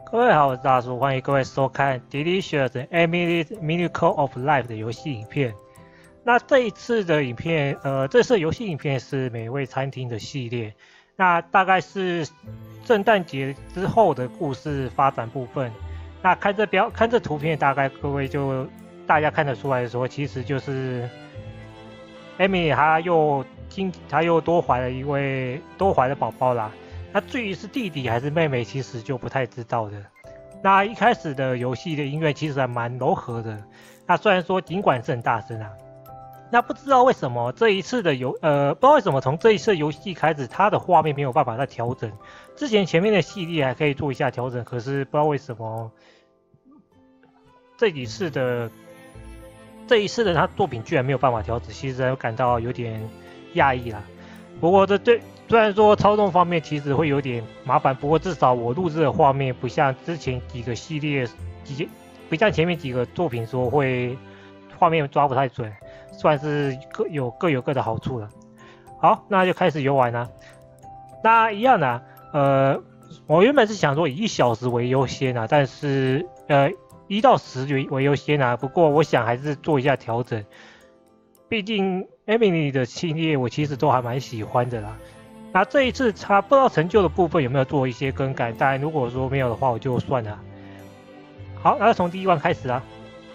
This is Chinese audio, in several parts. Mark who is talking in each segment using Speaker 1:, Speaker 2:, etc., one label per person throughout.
Speaker 1: 各位好，我是大叔，欢迎各位收看《Delicious Emily's Miracle of Life》的游戏影片。那这一次的影片，这次的游戏影片是美味餐厅的系列，那大概是圣诞节之后的故事发展部分。那看这图片，大概各位就大家看得出来说，其实就是 Emily 她又多怀了宝宝啦。那至于是弟弟还是妹妹，其实就不太知道的。那一开始的游戏的音乐其实还蛮柔和的。那虽然说尽管是很大声啊，那不知道为什么这一次的不知道为什么从这一次游戏开始，它的画面没有办法再调整。之前前面的系列还可以做一下调整，可是不知道为什么这一次的他作品居然没有办法调整，其实感到有点讶异啦。不过虽然说操纵方面其实会有点麻烦，不过至少我录制的画面不像之前几个系列不像前面几个作品说会画面抓不太准，算是各有各的好处了。好，那就开始游玩啦。那一样的，我原本是想说以1小时为优先啊，但是1到10为优先啊。不过我想还是做一下调整，毕竟 Emily 的系列我其实都还蛮喜欢的啦。那这一次他不知道成就的部分有没有做一些更改，但如果说没有的话，我就算了。好，那从第1关开始啊。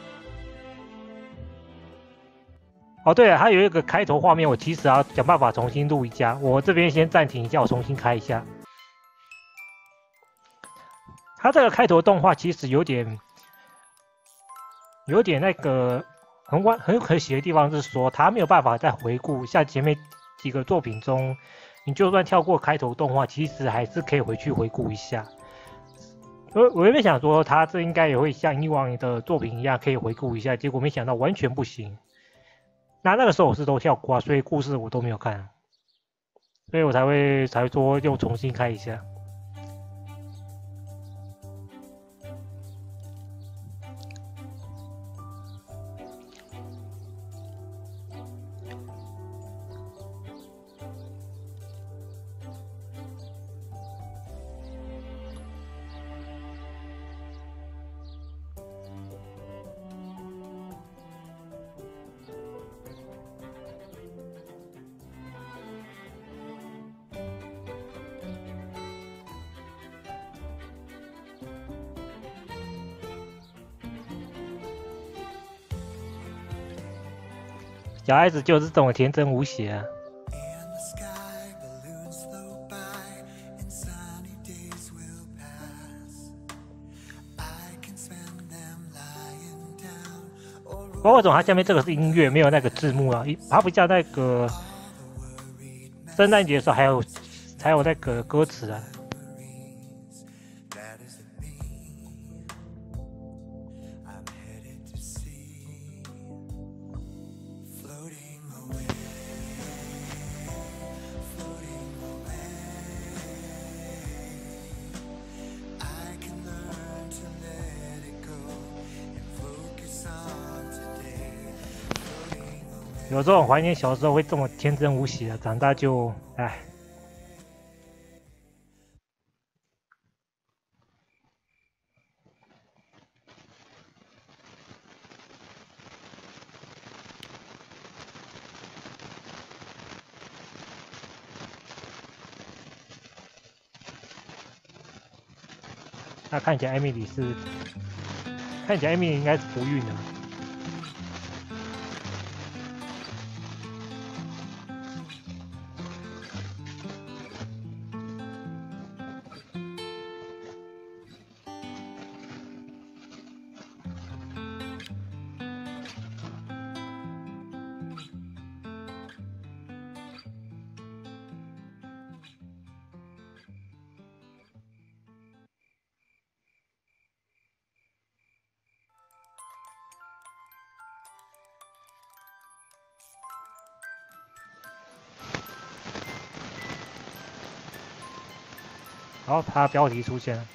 Speaker 1: 哦，对了，还有一个开头画面，我其实要想办法重新录一下。我这边先暂停一下，我重新开一下。它这个开头动画其实有点那个很可惜的地方是说，它没有办法再回顾像前面几个作品中。你就算跳过开头动画，其实还是可以回去回顾一下。我原本想说，他这应该也会像以往的作品一样可以回顾一下，结果没想到完全不行。那个时候我是都跳过啊，所以故事我都没有看，所以我才说又重新开一下。小孩子就是这种天真无邪啊。不过为什么它下面这个是音乐，没有那个字幕啊？它不像那个圣诞节的时候还有那个歌词啊。有时候很怀念小时候会这么天真无邪的，长大就唉。那看起来艾米丽应该是不孕的。然后它标题出现了。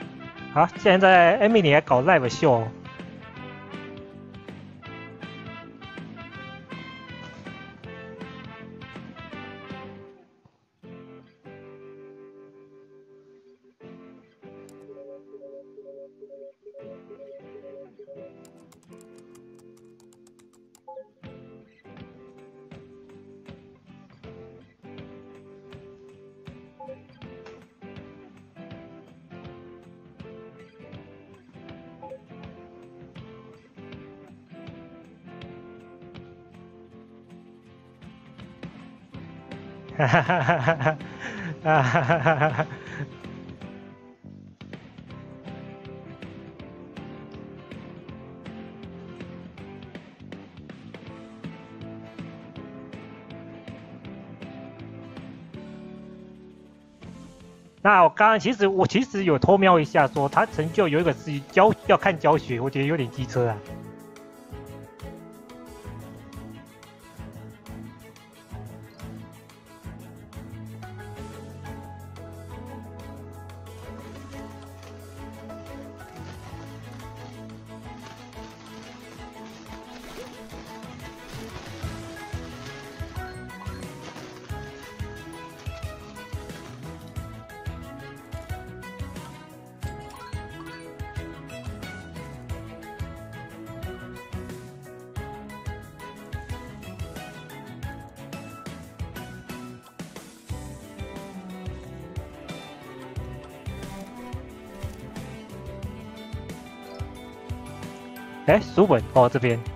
Speaker 1: 好，现在 Emily 还搞 live 秀。 哈哈哈哈哈！啊哈哈哈哈！那我刚刚其实有偷瞄一下，说他成就有一个是要看教学，我觉得有点机车啊。哎，书本哦，这边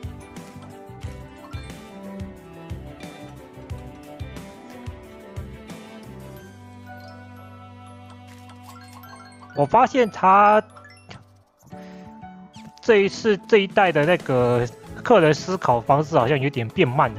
Speaker 1: 我发现他这一次这一代的那个客人思考方式好像有点变慢了。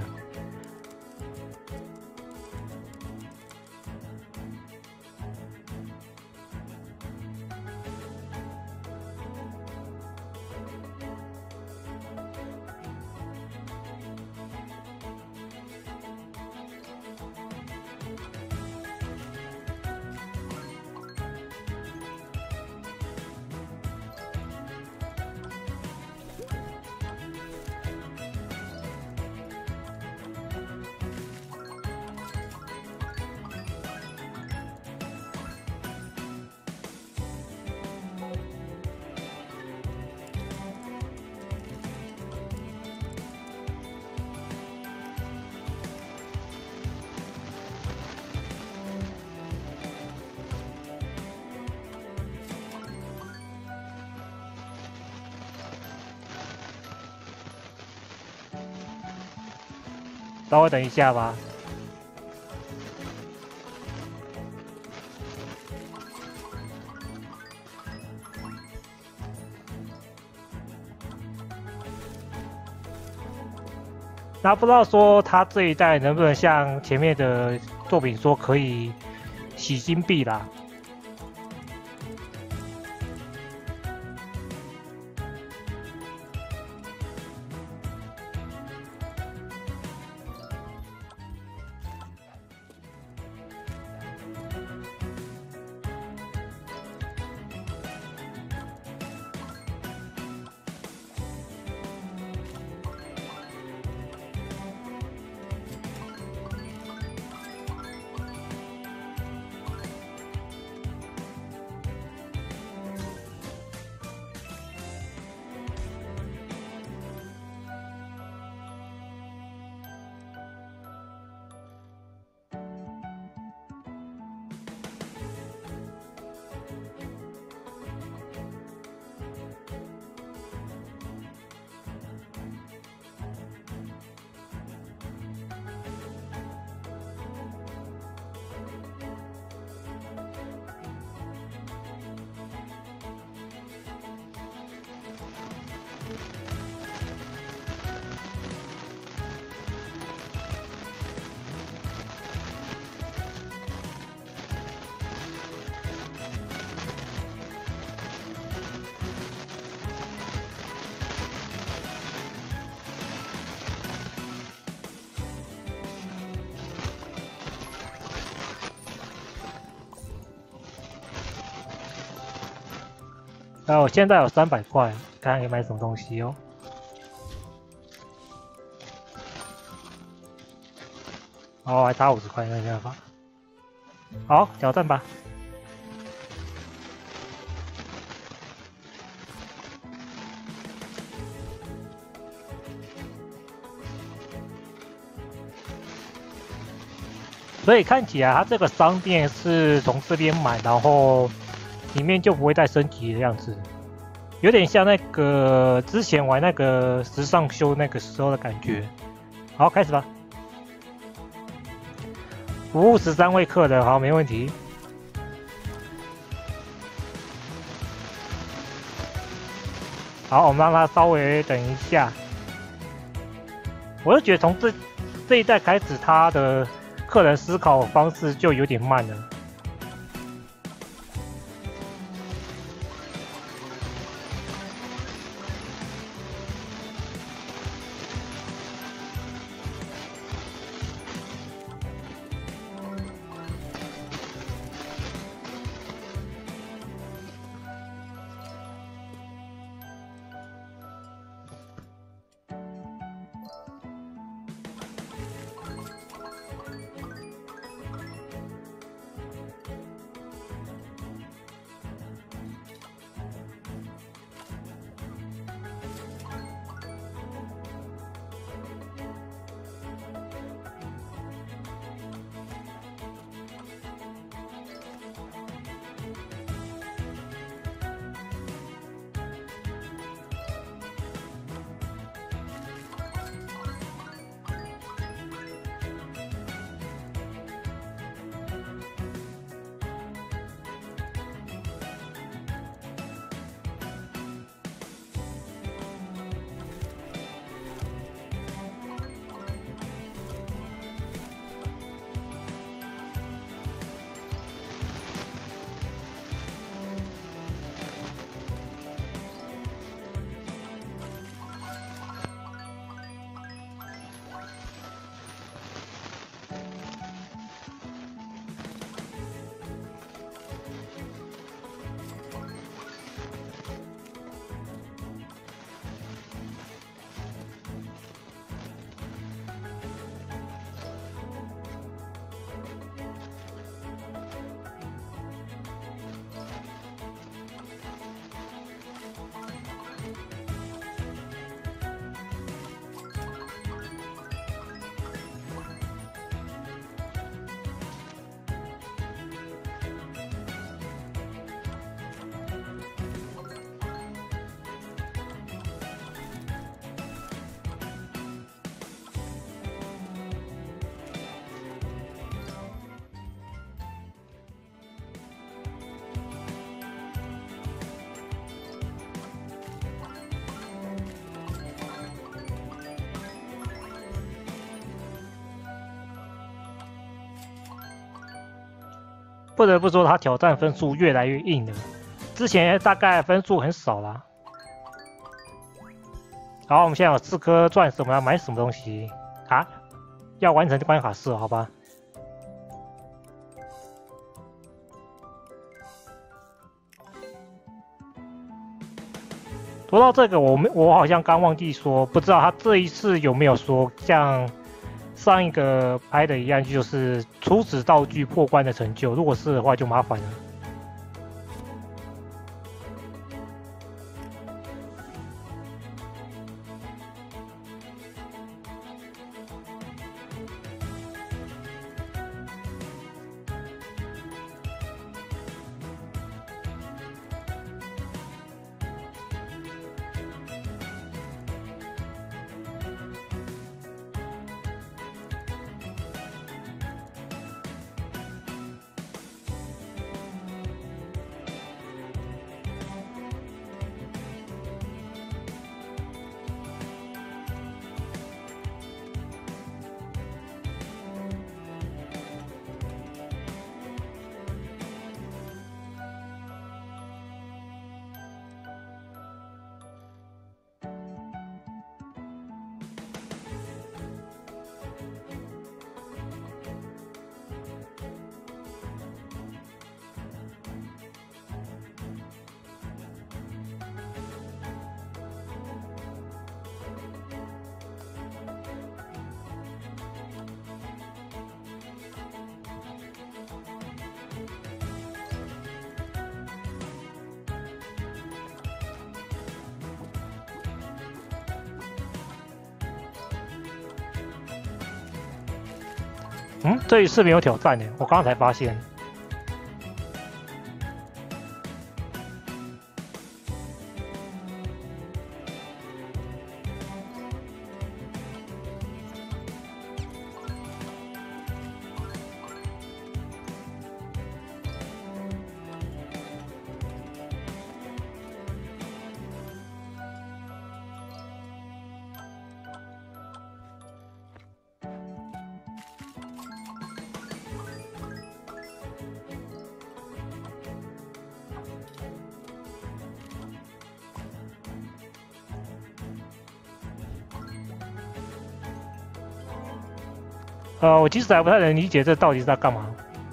Speaker 1: 稍微等一下吧。那不知道说他这一代能不能像前面的作品说可以洗金币啦？我现在有300块，看看可以买什么东西哦。哦，还差50块，没办法。好，挑战吧。所以看起来它这个商店是从这边买，然后里面就不会再升级的样子，有点像那个之前玩那个时尚修那个时候的感觉。好，开始吧。 服务13位客人，好，没问题。好，我们让他稍微等一下。我就觉得从这一代开始，他的客人思考方式就有点慢了。不得不说，他挑战分数越来越硬了。之前大概分数很少啦。好，我们现在有4颗钻石，我们要买什么东西啊？要完成关卡4，好吧？说到这个，我好像刚忘记说，不知道他这一次有没有说像上一个拍的一样，就是初始道具破关的成就。如果是的话，就麻烦了。这一次没有挑战呢，我刚刚才发现。 我其实还不太能理解这到底是在干嘛。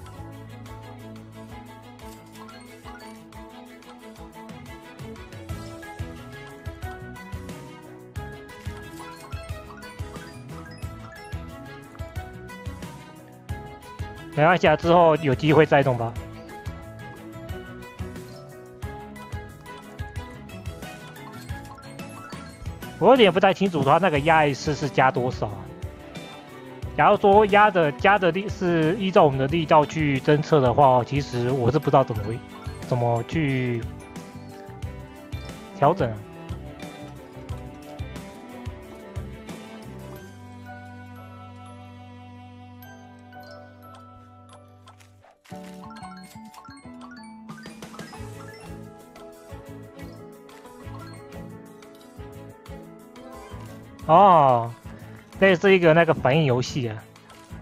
Speaker 1: 没关系啊，之后有机会再弄吧。我有点不太清楚它那个压一次是加多少啊？假如说加的力是依照我们的力道去侦测的话，其实我是不知道怎么去调整啊。哦，这是一个那个反应游戏啊。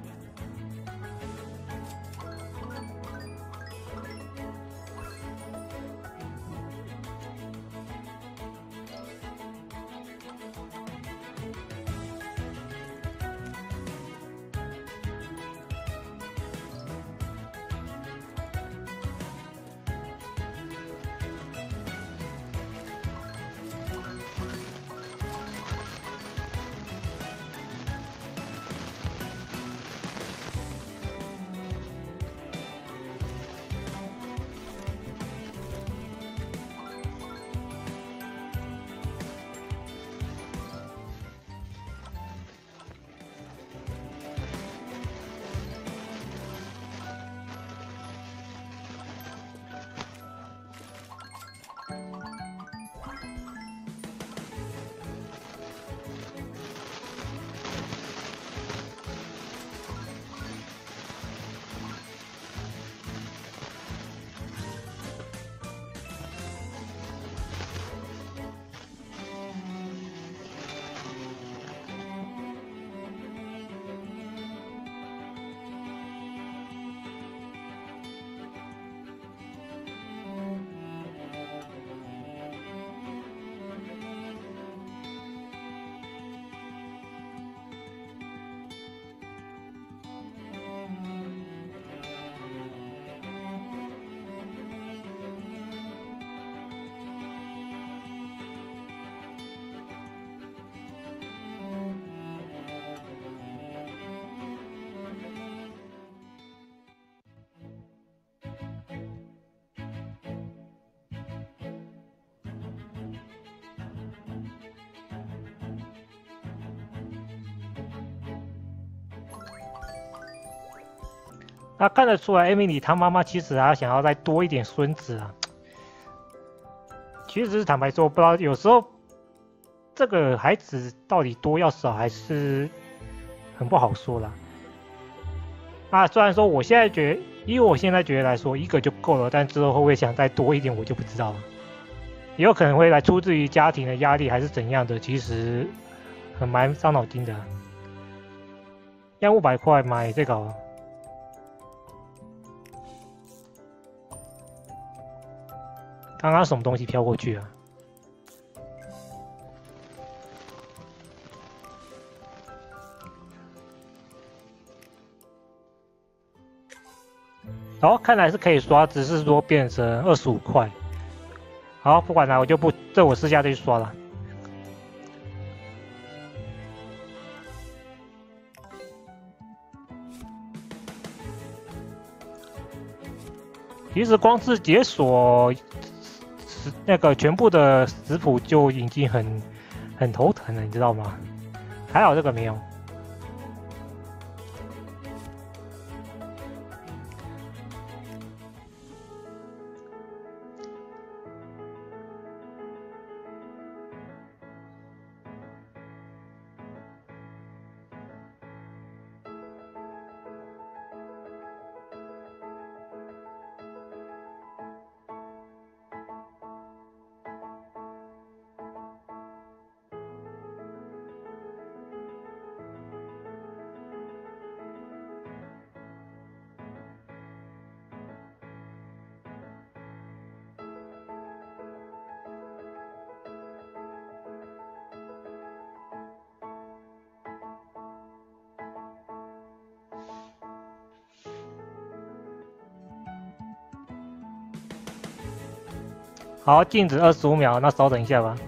Speaker 1: 那看得出来，艾米丽她妈妈其实还想要再多一点孙子啊。其实坦白说，不知道有时候这个孩子到底多要少，还是很不好说啦。啊，虽然说我现在觉得，以我现在觉得来说，一个就够了，但之后会不会想再多一点，我就不知道了。也有可能会来出自于家庭的压力，还是怎样的，其实蛮伤脑筋的啊。要500块买这个哦。刚刚什么东西飘过去啊？哦，看来是可以刷，只是说变成25块。好，不管了，我就不，这我私下再去刷了。其实光是解锁那个全部的食谱就已经很头疼了，你知道吗？还好这个没有。 好，静止25秒，那稍等一下吧。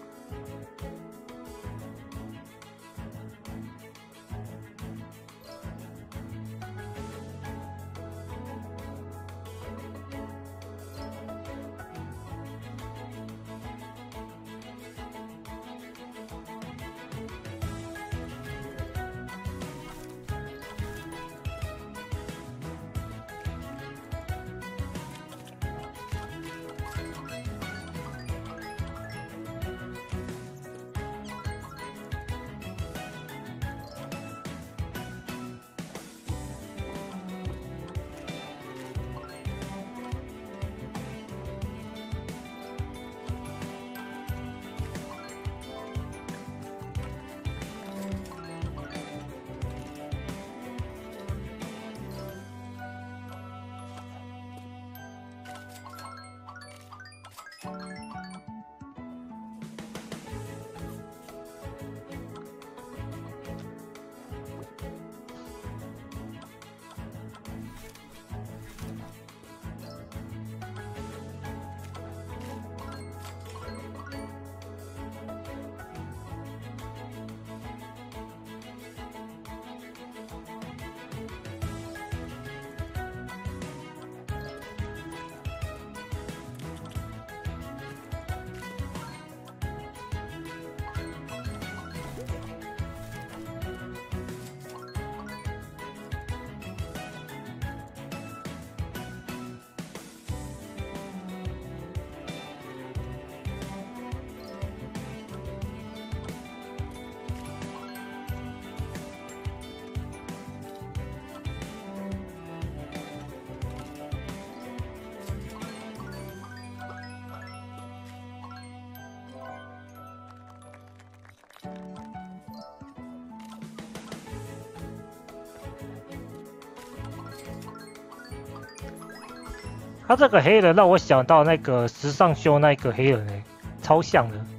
Speaker 1: 他这个黑人让我想到那个时尚秀那个黑人超像的。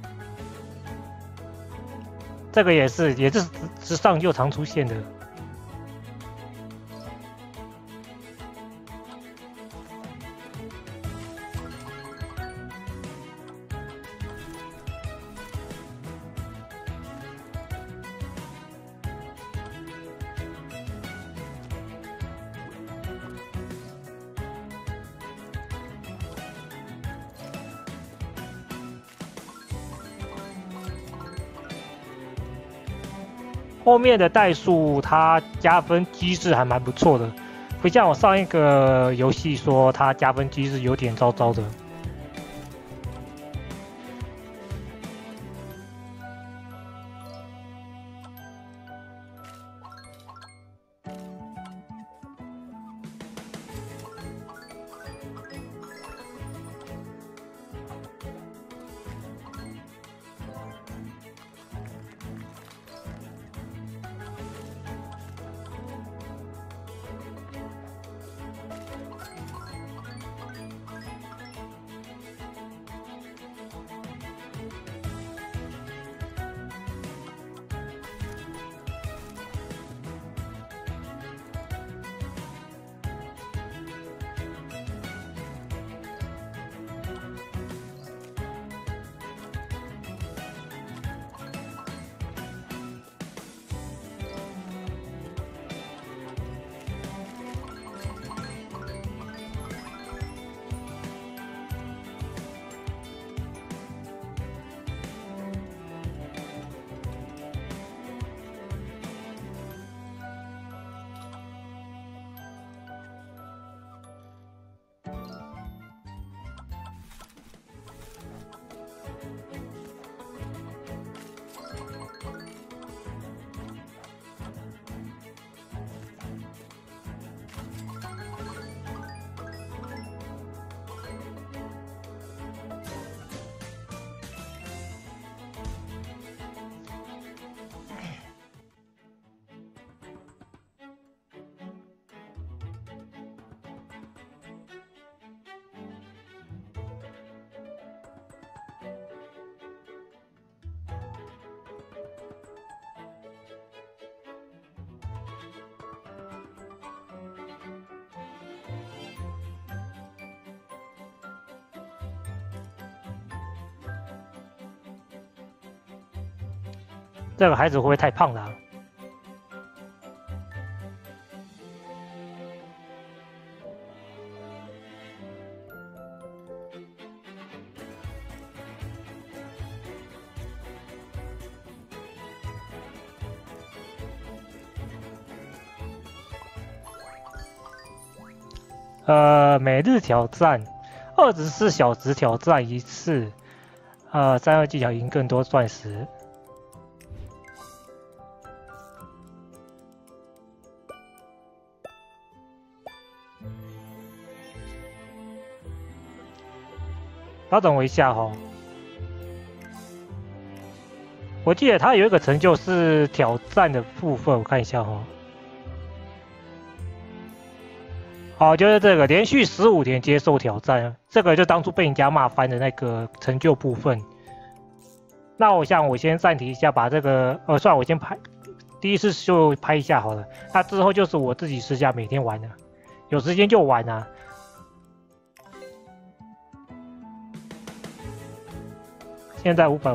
Speaker 1: 这个也是时尚秀常出现的。后面的代数它加分机制还蛮不错的，不像我上一个游戏说它加分机制有点糟糟的。 这个孩子会不会太胖了每日挑战，24小时挑战一次，战斗技巧赢更多钻石。稍等我一下哈，我记得它有一个成就是挑战的部分，我看一下哈。好，就是这个连续15天接受挑战，这个就当初被人家骂翻的那个成就部分。那我想我先暂停一下，把这个算了，我先拍，第一次就拍一下好了。那之后就是我自己私下每天玩的，有时间就玩啊。现在500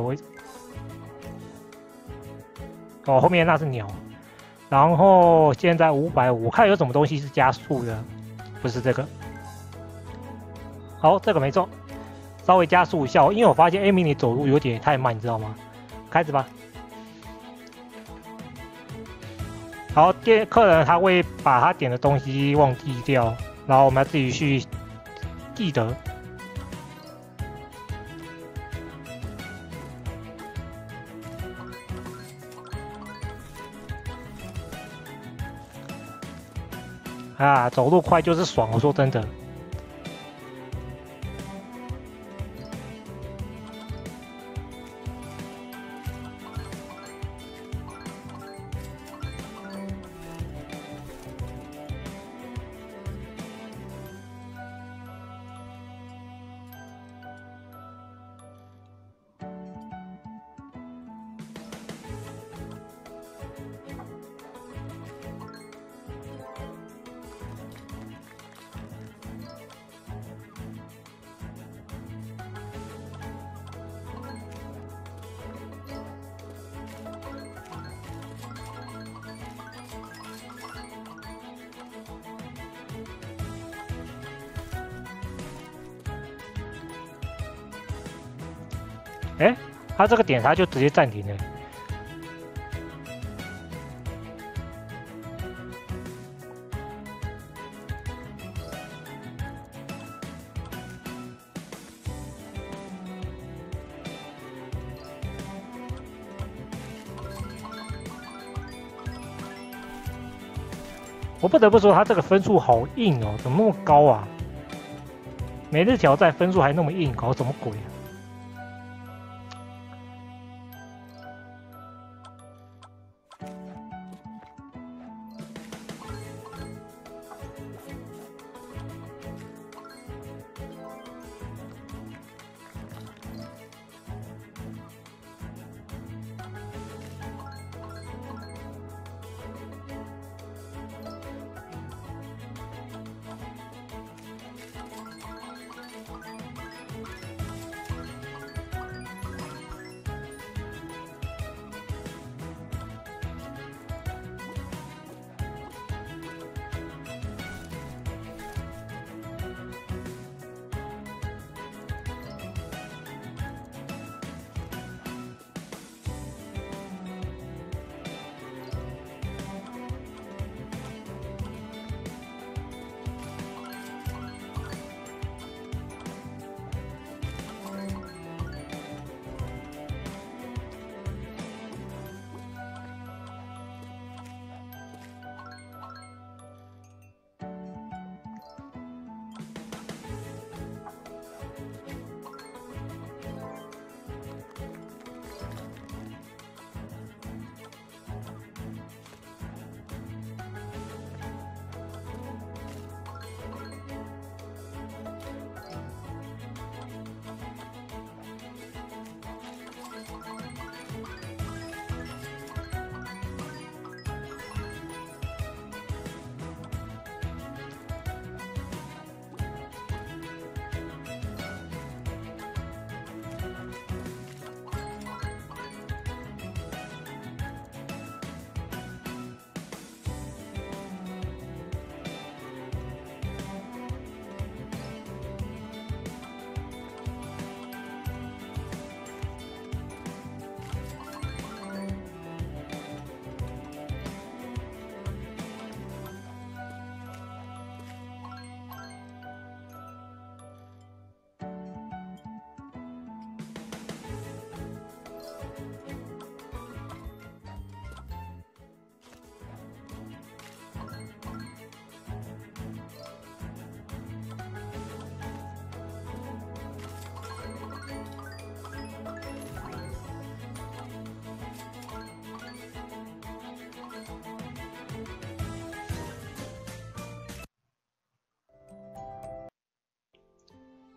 Speaker 1: 我后面那是鸟，然后现在550，我看有什么东西是加速的。不是这个，好，这个没错，稍微加速一下，因为我发现 Amy 你走路有点太慢，你知道吗？开始吧。好，客人他会把他点的东西忘记掉，然后我们要自己去记得。啊，走路快就是爽，我说真的。哎，他这个点他就直接暂停了。我不得不说，他这个分数好硬哦，怎么那么高啊？每日挑战分数还那么硬，搞什么鬼啊？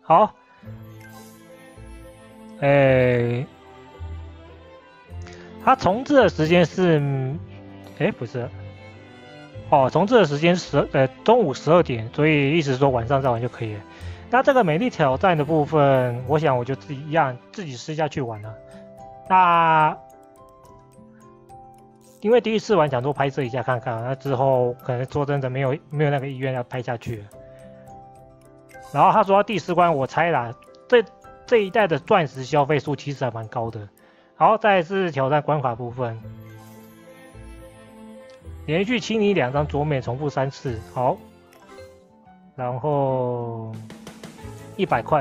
Speaker 1: 好，它重置的时间是，不是，哦，重置的时间中午12点，所以意思是说晚上再玩就可以了。那这个美丽挑战的部分，我想我就自己私下去玩了。那因为第一次玩，想多拍摄一下看看，那之后可能说真的没有那个意愿要拍下去了。然后他说第4关，我猜啦，这一代的钻石消费数其实还蛮高的。然后再来是挑战关卡部分，连续清理2张桌面，重复3次。好，然后100块。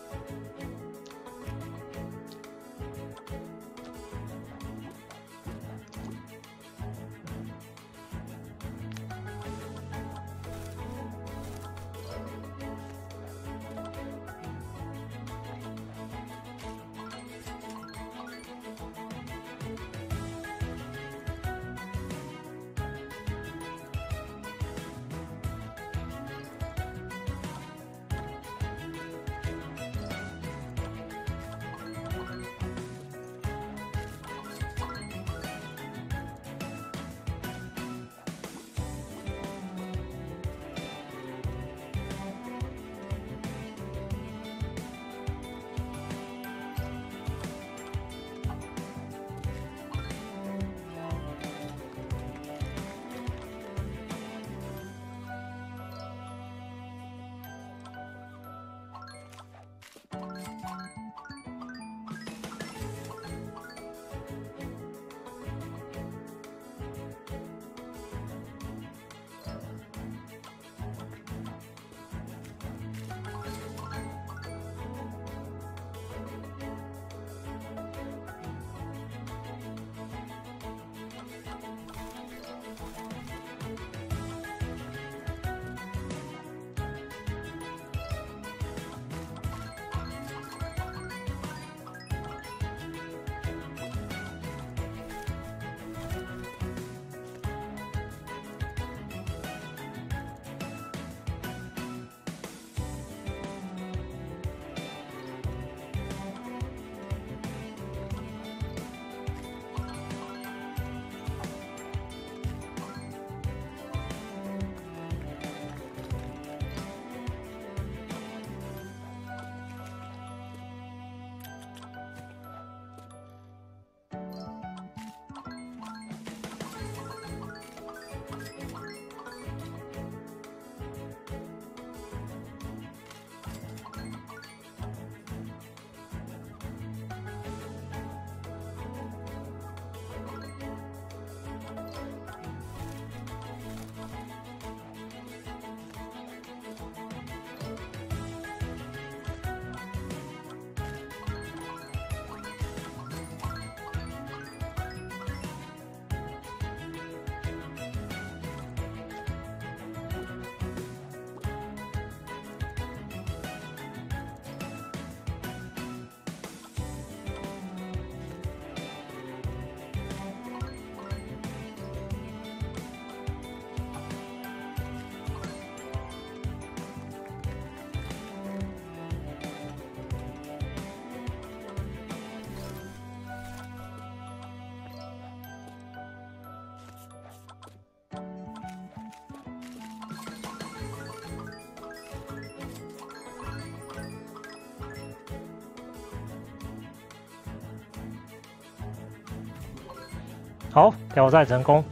Speaker 1: 好，挑战成功。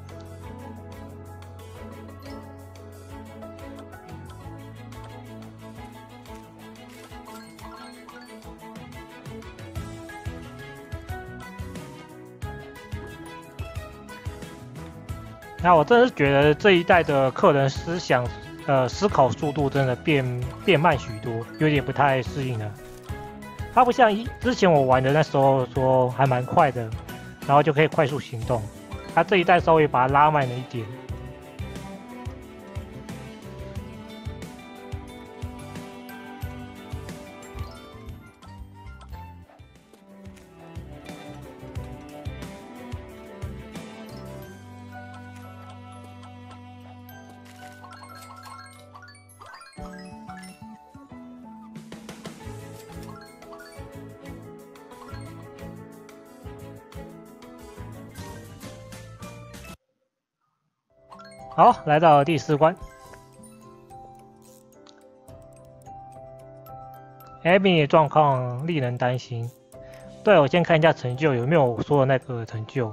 Speaker 1: 那我真的是觉得这一代的客人思考速度真的变慢许多，有点不太适应了。它不像之前我玩的那时候说还蛮快的，然后就可以快速行动。它这一代稍微把它拉慢了一点。 好，来到第4关。Amy 的状况令人担心。对，我先看一下成就有没有我说的那个成就。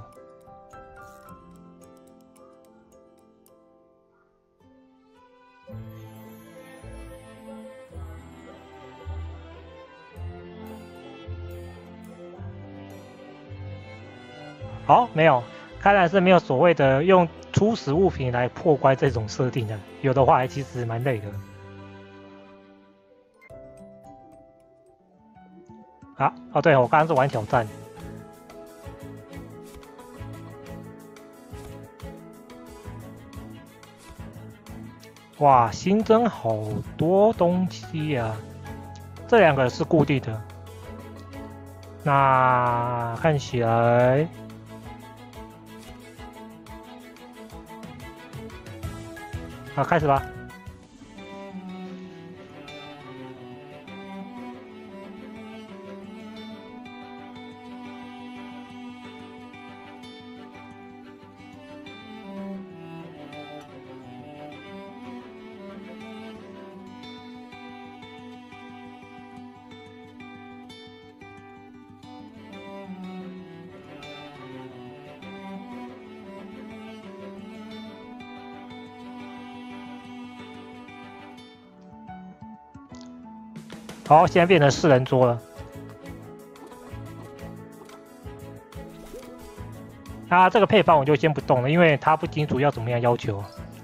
Speaker 1: 好，没有，看来是没有所谓的用初始物品来破关这种设定的，有的话其实蛮累的。啊，哦对，我刚刚是玩挑战。哇，新增好多东西呀、这2个是固定的。那看起来，好，开始吧。好，现在变成4人桌了。啊，这个配方我就先不动了，因为它不清楚要怎么样要求。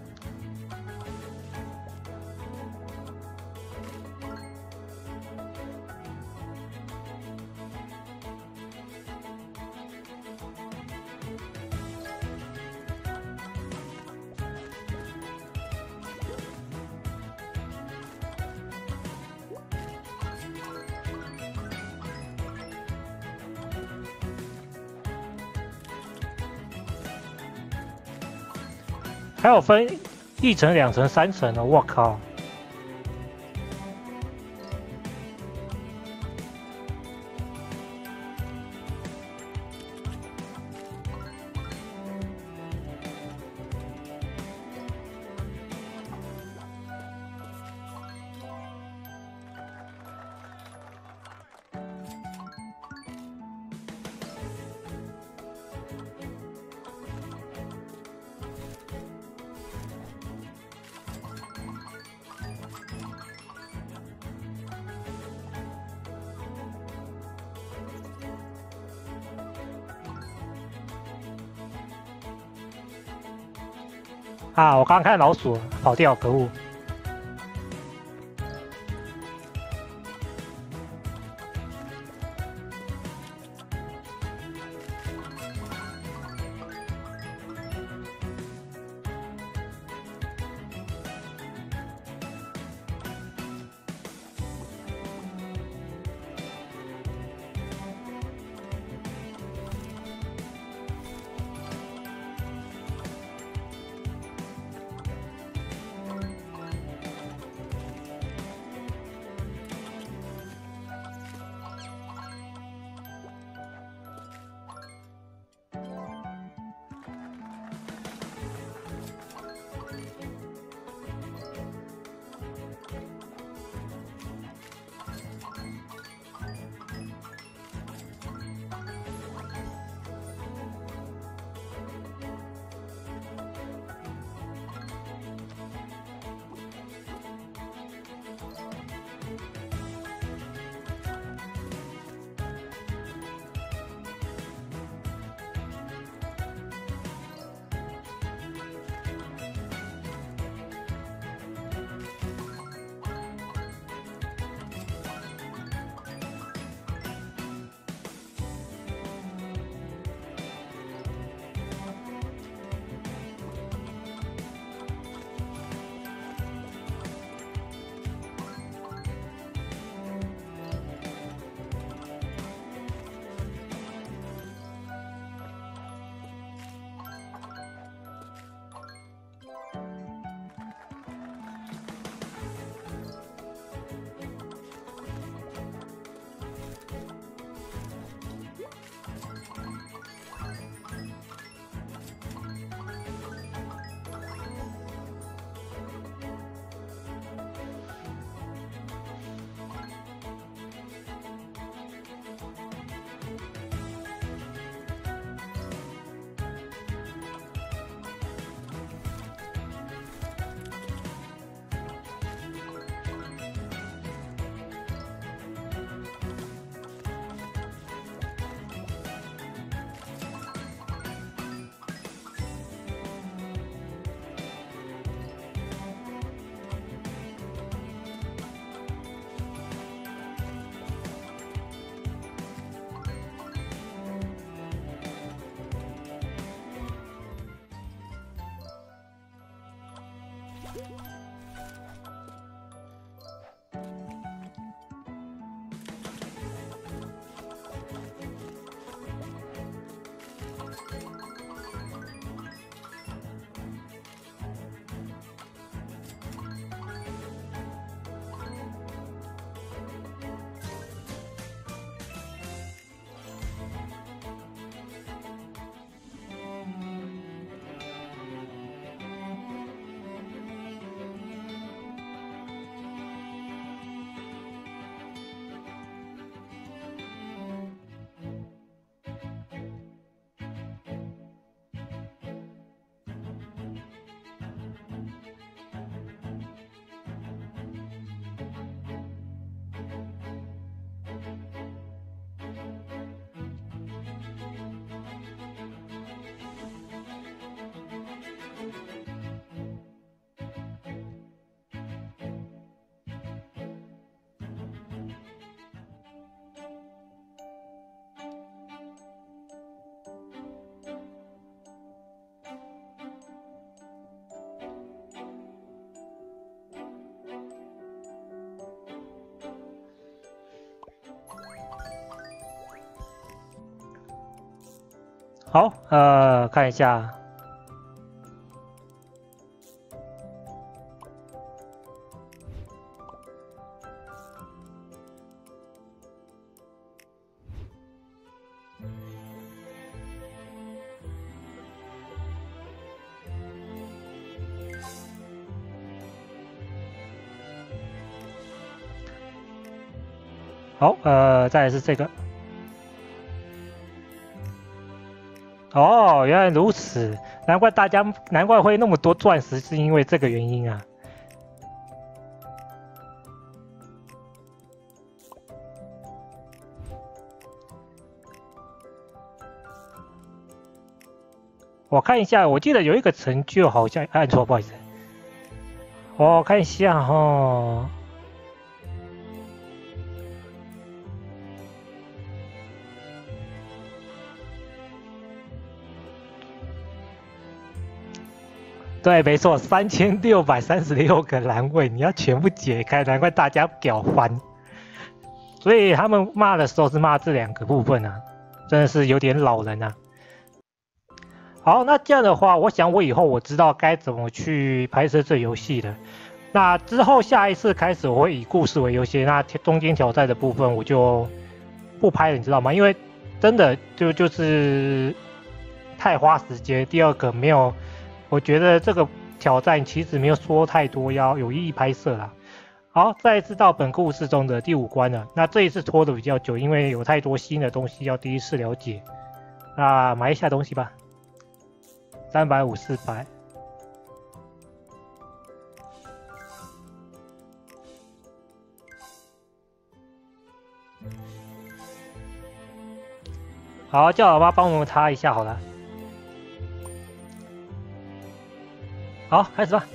Speaker 1: 还有分1层、2层、3层的，我靠！啊，我刚刚看老鼠跑掉，可恶！ 好，看一下。好，再来是这个。哦，原来如此，难怪会那么多钻石，是因为这个原因啊。我看一下，我记得有一个成就好像按错，不好意思。我看一下哈。对，没错，3636个栏位，你要全部解开，难怪大家屌翻。所以他们骂的时候是骂这2个部分啊，真的是有点老人啊。好，那这样的话，我想我以后我知道该怎么去拍摄这游戏了。那之后下一次开始，我会以故事为优先，那中间挑战的部分我就不拍了，你知道吗？因为真的就是太花时间。第二个没有。我觉得这个挑战其实没有说太多，要有意义拍摄啦。好，再次到本故事中的第5关了。那这一次拖的比较久，因为有太多新的东西要第一次了解。那买一下东西吧，350、400。好，叫老妈帮我们擦一下好了。好，开始吧。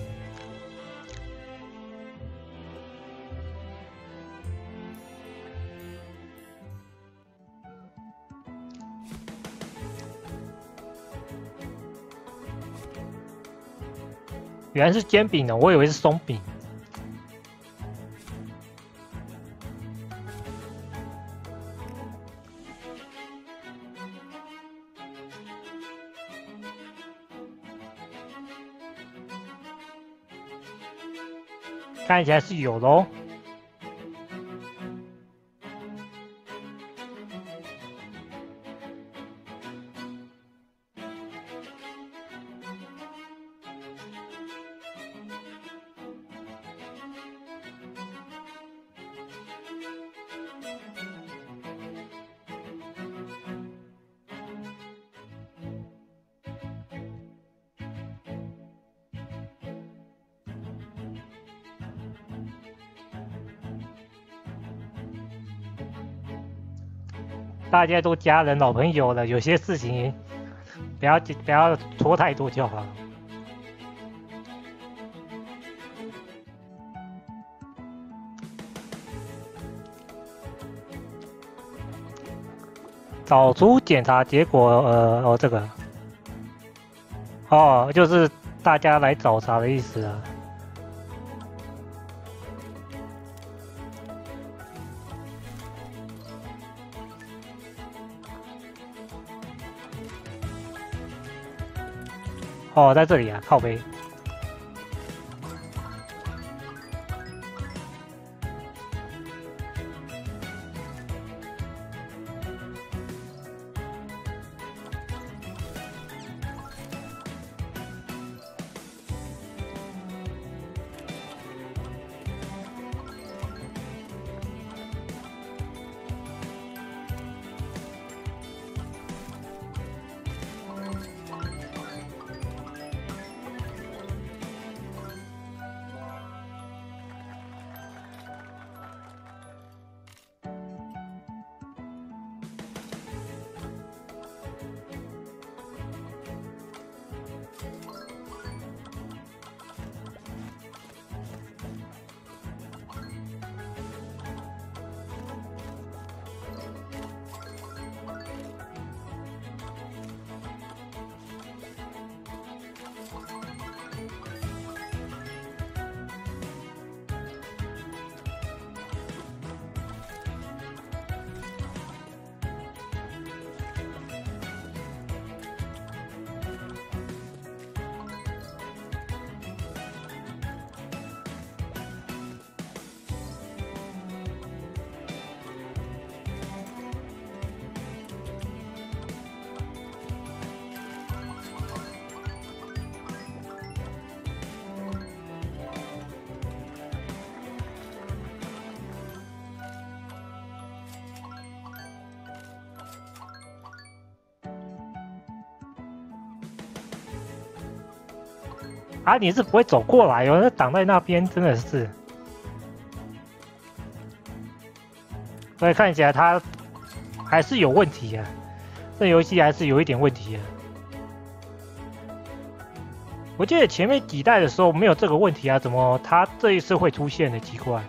Speaker 1: 原来是煎饼呢，我以为是松饼。看起来是有咯。大家都家人、老朋友了，有些事情不要拖太多就好。找出检查结果，这个，就是大家来找茬的意思啊。 哦，在这里啊，靠背。啊，你是不会走过来哦，那挡在那边真的是。所以看起来它还是有问题啊，这游戏还是有一点问题的。我记得前面几代的时候没有这个问题啊，怎么它这一次会出现呢？奇怪。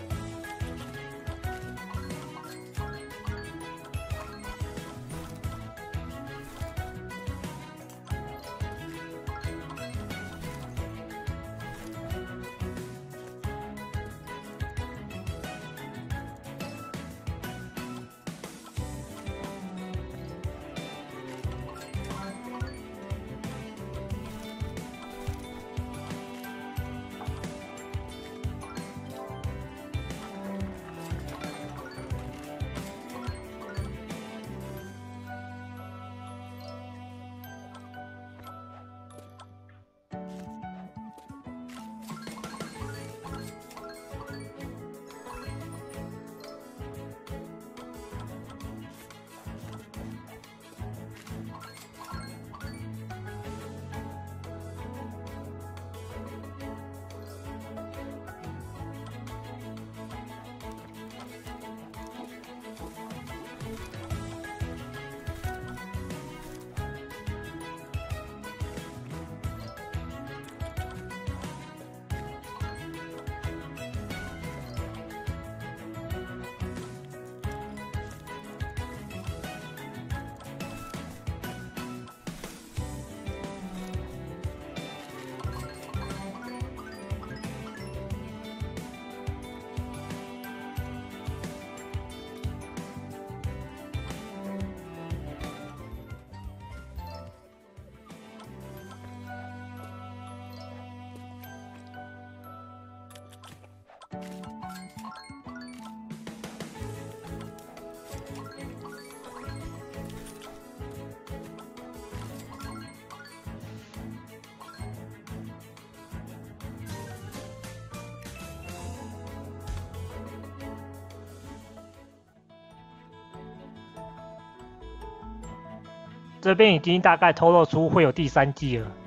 Speaker 1: 这边已经大概透露出会有第3季了。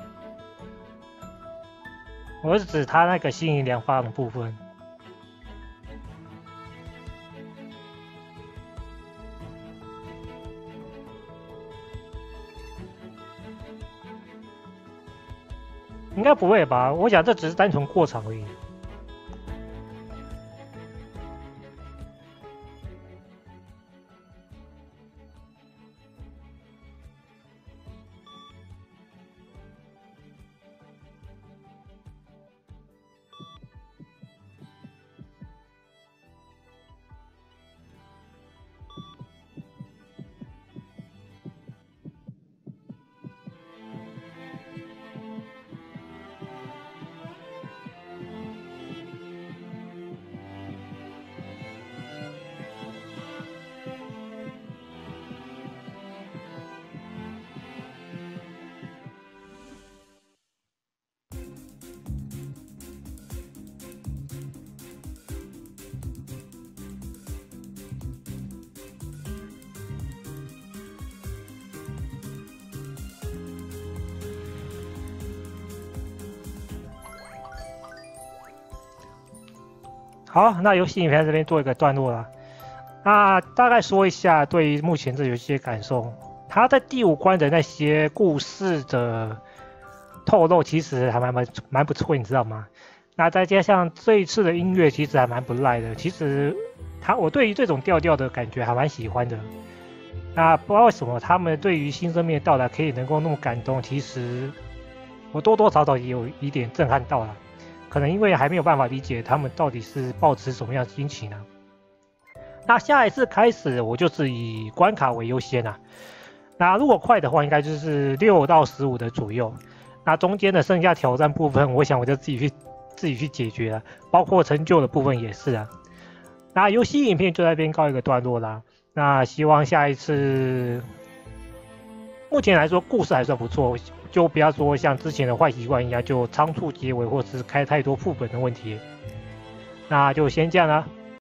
Speaker 1: 我是指它那个新颖良方的部分。应该不会吧？我想这只是单纯过场而已。 好，那游戏影片这边做一个段落啦。那大概说一下对于目前这游戏的感受。它在第5关的那些故事的透露，其实还蛮不错，你知道吗？那再加上这一次的音乐，其实还蛮不赖的。其实我对于这种调调的感觉还蛮喜欢的。那不知道为什么他们对于新生命的到来可以能够那么感动，其实我多多少少也有一点震撼到了。可能因为还没有办法理解他们到底是抱持什么样的心情呢？那下一次开始，我就是以关卡为优先啊。那如果快的话，应该就是6到15的左右。那中间的剩下挑战部分，我想我就自己去解决了，包括成就的部分也是啊。那游戏影片就在这边告一个段落啦。那希望下一次，目前来说故事还算不错，就不要说像之前的坏习惯一样，就仓促结尾或是开太多副本的问题。那就先这样啦。